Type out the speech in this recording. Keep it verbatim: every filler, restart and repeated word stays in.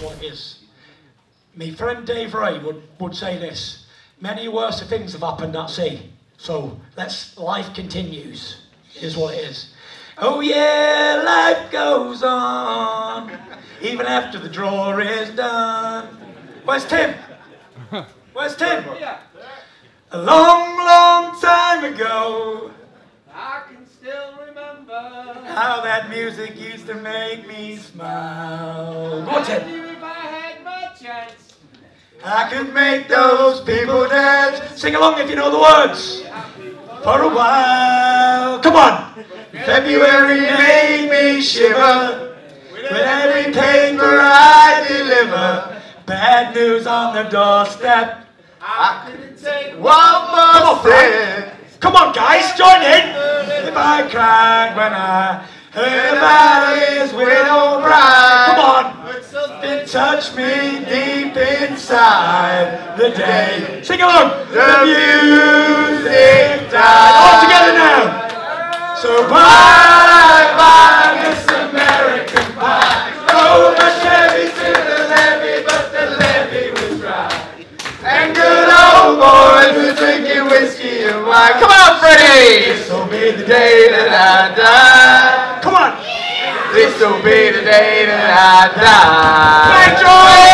what it is. My friend Dave Ray would, would say this, many worse things have happened at sea. So let's, life continues, is what it is. Oh yeah, life goes on, even after the draw is done. Where's Tim? Where's Tim? A long, long time ago, I can still remember how that music used to make me smile. Go on, Tim. I knew if I had my chance, I could make those people dance. Sing along if you know the words. For a while. Come on. February made me shiver with every paper I deliver. Bad news on the doorstep. I couldn't take One more step. Come on, guys, join in. If I cried when I heard about his widow bride. Come on. It touched me deep inside the day. Sing along. The music died. All together now. So bye, bye, Miss American Pie. Drove my Chevy to the levee, but the levee was dry. And good old boys were drinking whiskey and wine. Come on, Freddie! This'll be the Day that I die. Come on. This'll be the day that I die. Thank you.